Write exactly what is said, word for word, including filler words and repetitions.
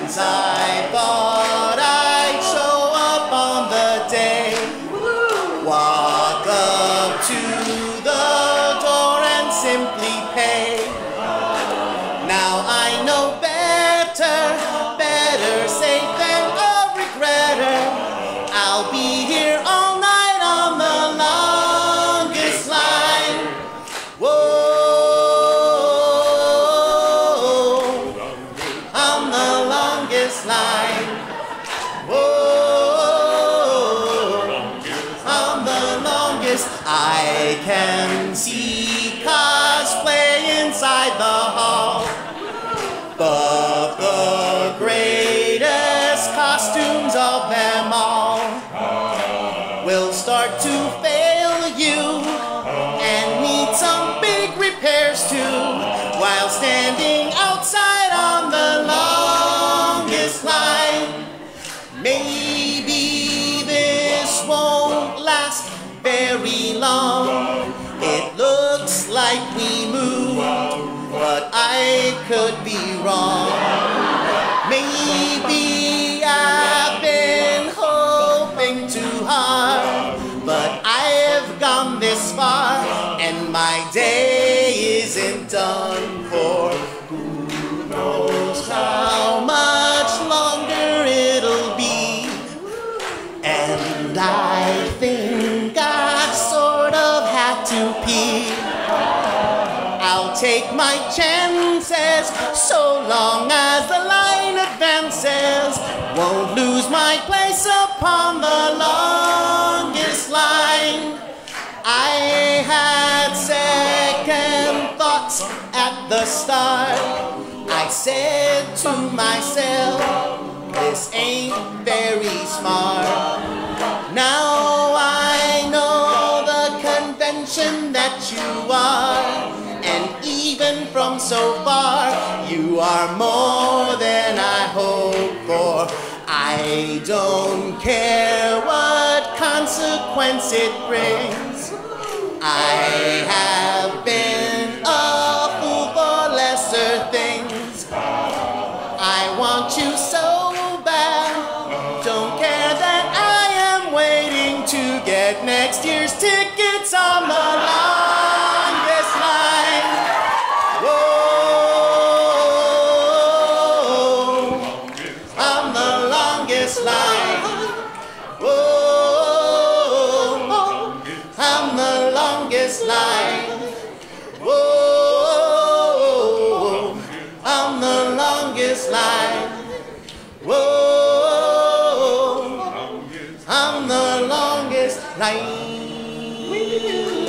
friends, I thought I'd show up on the day. Walk up to the door and simply pay. Now I know better, better safe than a regretter. I'll be here all night on the longest line. Whoa, on the longest line. Whoa, on the longest. I can see cosplay inside the hall, but the greatest costumes of them all will start to fail you and need some big repairs too, while standing outside on the longest line. Maybe this won't last very long. It looks like we moved, but I could be wrong. Maybe I've been hoping too hard, but I've gone this far, and my day isn't done for. Who knows how much longer it'll be? And I think I sort of have to pee. I'll take my chances so long as the line advances. Won't lose my place upon the longest line. I had second thoughts at the start. I said to myself, this ain't very smart. Now I know the convention that you are, and even from so far, you are more than I hoped for. I don't care what consequence it brings. I have been a fool for lesser things. I want you so bad. Don't care that I am waiting to get next year's tickets on the longest line. Whoa, on the longest line. Whoa, on the longest line. Whoa, on the longest line. Whoa, on the longest line.